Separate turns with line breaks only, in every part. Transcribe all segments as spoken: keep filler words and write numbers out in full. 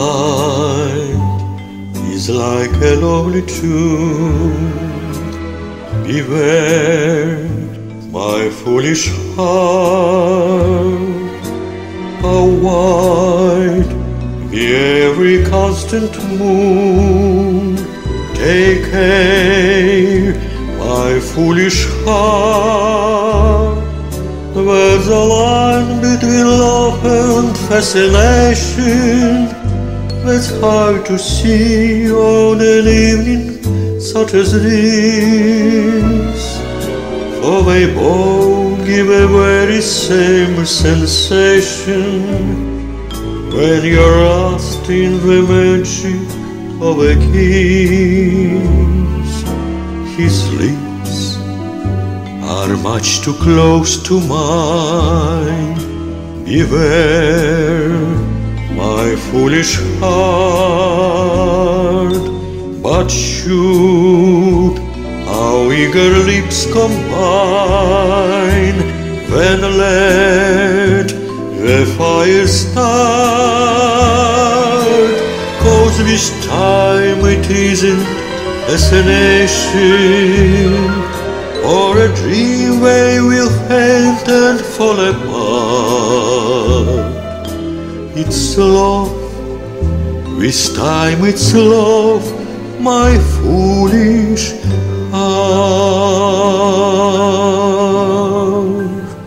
mind is like a lonely tune. Beware, my foolish heart, how wide the every constant moon. Take care, my foolish heart, there's a line between love and fascination that's hard to see on an evening such as this. For they both give a very same sensation when you're lost in the magic of a kiss. His lips are much too close to mine. Beware, my foolish heart, but shoot how eager lips combine. Then let the fire start, 'cause this time it isn't fascination or a dream they will faint and fall apart. It's love, this time it's love, my foolish heart.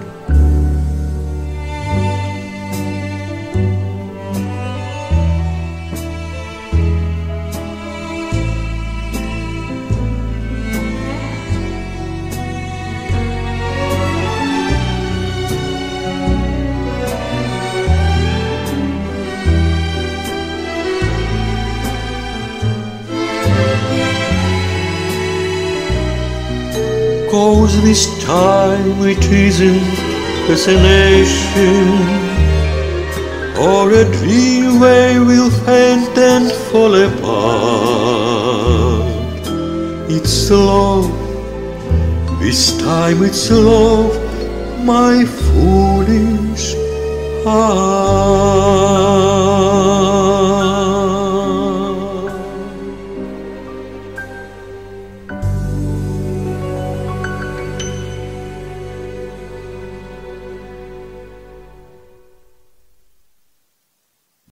Cause this time it isn't fascination or a dream they will faint and fall apart. It's love, this time it's love, my foolish heart.